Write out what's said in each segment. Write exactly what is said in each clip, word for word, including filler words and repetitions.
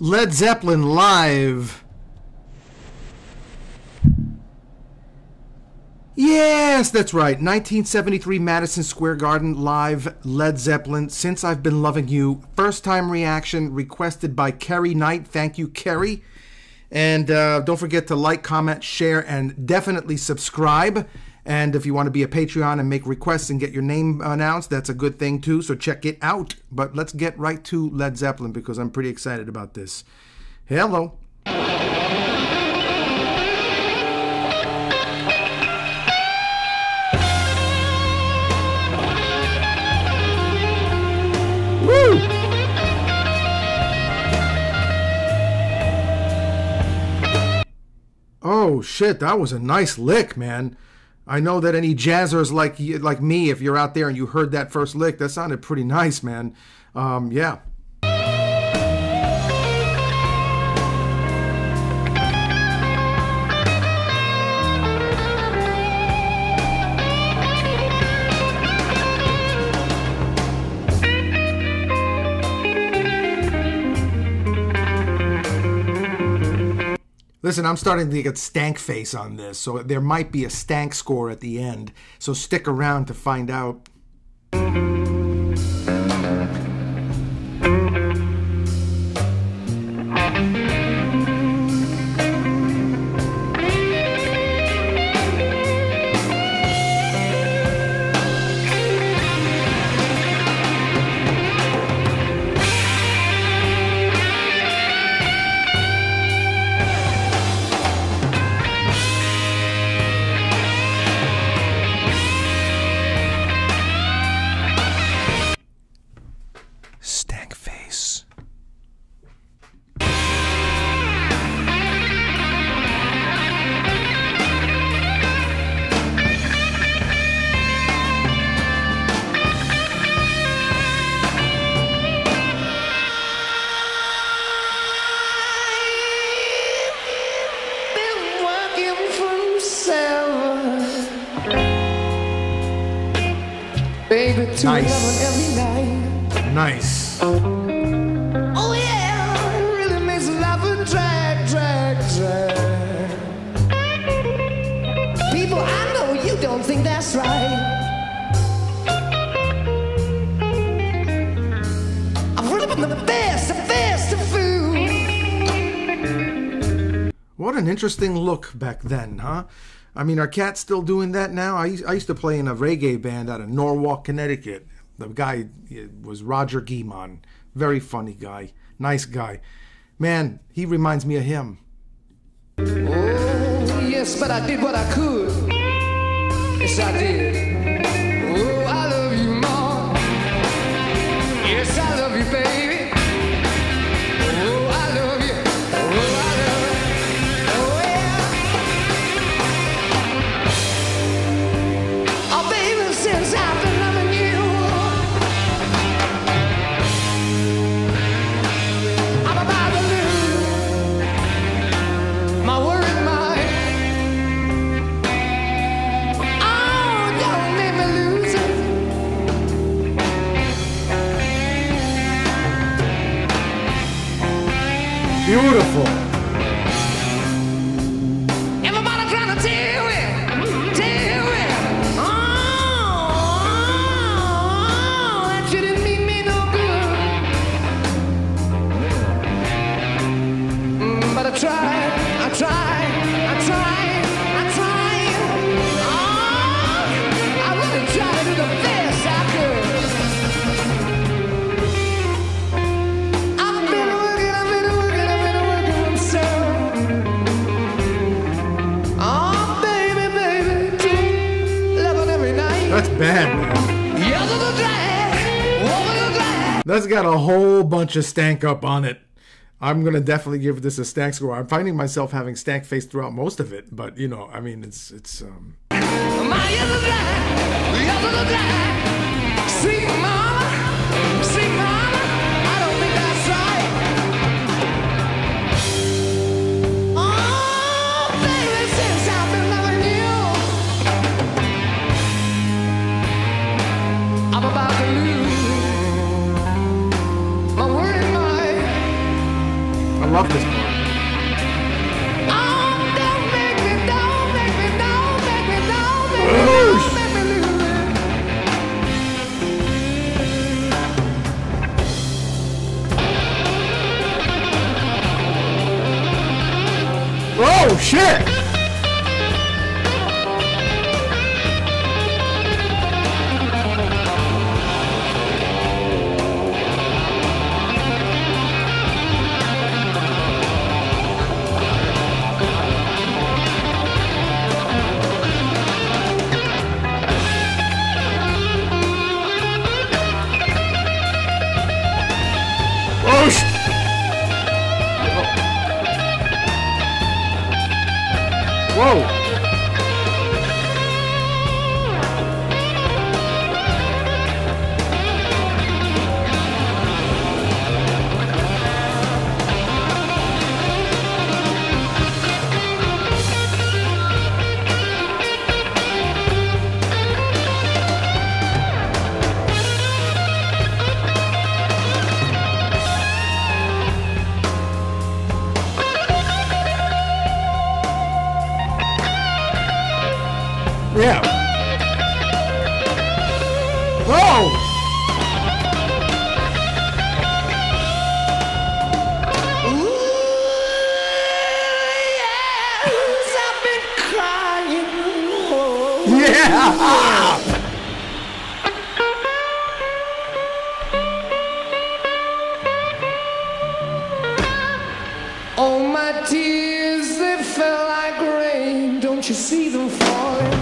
Led Zeppelin live. Yes, that's right. nineteen seventy-three Madison Square Garden live, Led Zeppelin, Since I've Been Loving You. First time reaction requested by Kerry Knight. Thank you, Kerry. And uh, don't forget to like, comment, share, and definitely subscribe. And if you want to be a Patreon and make requests and get your name announced, that's a good thing too, so check it out. But let's get right to Led Zeppelin because I'm pretty excited about this. Hello. Woo! Oh shit, that was a nice lick, man. I know that any jazzers like like me, if you're out there and you heard that first lick, that sounded pretty nice, man. Um, yeah. Listen, I'm starting to get stank face on this, so there might be a stank score at the end. So stick around to find out. Baby, nice. Every night. Nice. Oh yeah, it really makes love a drag, drag, drag. People, I know you don't think that's right. I'm really the best, the best of food. What an interesting look back then, huh? I mean, are cats still doing that now? I used, I used to play in a reggae band out of Norwalk, Connecticut. The guy was Roger Guimond. Very funny guy. Nice guy. Man, he reminds me of him. Oh, yes, but I did what I could. Yes, I did. Oh, I love you, Mom. Yes, I love you, baby. Beautiful. Everybody trying to tell it, tell it. Oh, that shouldn't mean me no good. Mm, but I tried, I tried, I tried, I tried. Oh, I really tried to do the best I could. I've been working, I've been working, I've been working so. Oh, baby, baby, loving every night. That's bad, man. Yellow the drag, over the drag. That's got a whole bunch of stank up on it. I'm going to definitely give this a stank score. I'm finding myself having stank face throughout most of it, but you know, I mean, it's, it's, um. My yellow drag, yellow the drag. See, mama, see, mama, I don't think that's right. Oh, baby, since I've been loving you, I'm about to lose my word and mind. love this part. Oh shit! Oh sh- Whoa! Yeah. Oh! Ooh, yes, I've been crying. Oh. Yeah! Oh, my tears, they fell like rain. Don't you see them falling?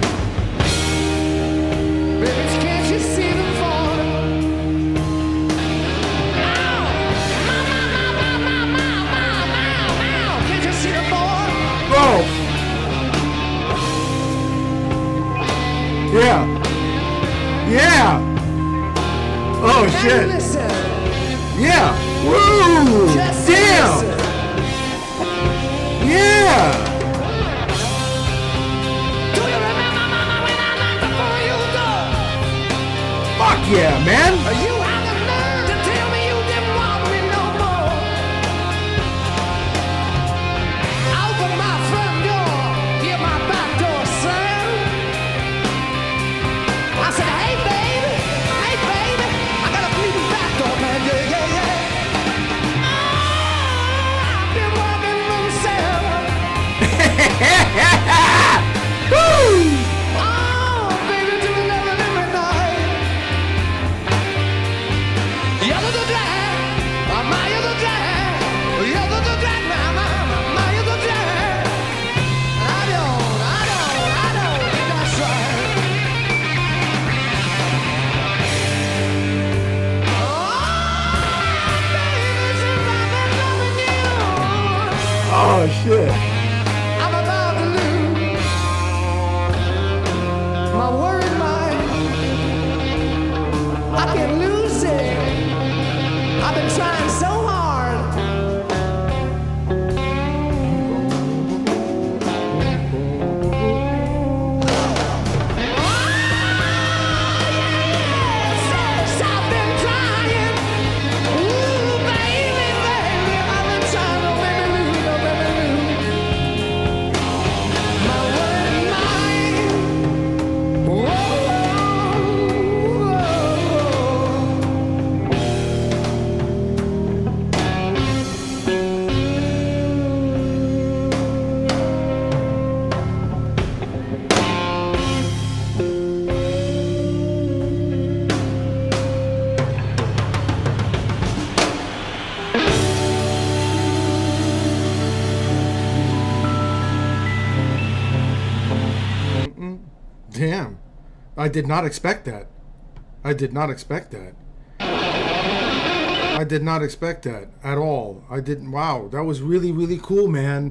Baby, can't you see them falling? Ow! Mow, mow, mow, mow, mow, mow, mow, mow. Can't you see them falling? Oh! Yeah! Yeah! Oh Now shit! listen. Yeah! Woo! Just Damn! listen. Yeah! Do you remember, mama, when I knocked before you door? Fuck yeah, man! You had the nerve to tell me you didn't want me no more. Open my front door, hear my back door slam. I said, hey baby, hey baby, I got a bleeding back door, man, yeah, yeah, yeah. Oh, I've been walking from seven. Woo! Oh, baby, do you love it every night? You're the drag, am I the drag? You're the drag, mama, am I the drag? I don't, I don't, I don't think that's right. Oh, baby, since I've been loving you, Oh shit! I'm about to lose my worried mind. I can't lose it. I've been trying so hard. Yes, I've been trying. Ooh, baby, baby, I've been trying to make me lose, to make me lose my worried mind. Whoa, whoa. Damn. I did not expect that. I did not expect that. I did not expect that at all. I didn't. Wow. That was really, really cool, man.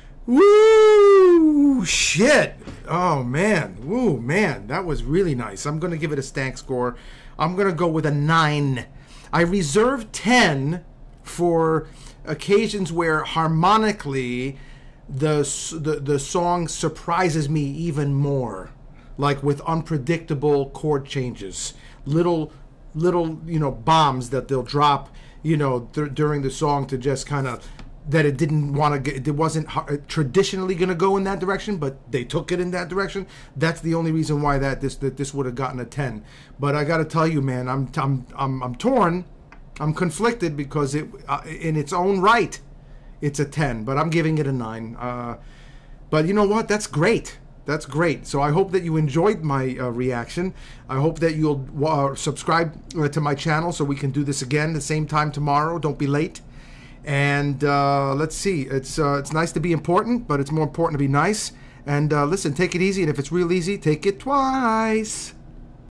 Woo! Shit. Oh, man. Woo, man. That was really nice. I'm going to give it a stank score. I'm going to go with a nine. I reserve ten for occasions where harmonically the, the, the song surprises me even more. Like with unpredictable chord changes, little, little, you know, bombs that they'll drop, you know, th- during the song to just kind of that it didn't want to. It wasn't traditionally going to go in that direction, but they took it in that direction. That's the only reason why that this that this would have gotten a ten. But I got to tell you, man, I'm I'm I'm I'm torn. I'm conflicted because it uh, in its own right, it's a ten. But I'm giving it a nine. Uh, but you know what? That's great. That's great. So I hope that you enjoyed my uh, reaction. I hope that you'll uh, subscribe uh, to my channel so we can do this again the same time tomorrow. Don't be late. And uh, let's see. It's uh, it's nice to be important, but it's more important to be nice. And uh, listen, take it easy. And if it's real easy, take it twice.